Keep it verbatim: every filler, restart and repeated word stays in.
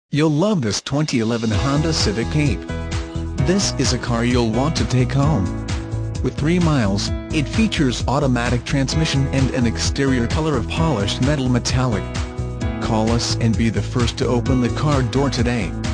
You'll love this twenty eleven Honda Civic Cape. This is a car you'll want to take home. With three miles, it features automatic transmission and an exterior color of polished metal metallic. Call us and be the first to open the car door today.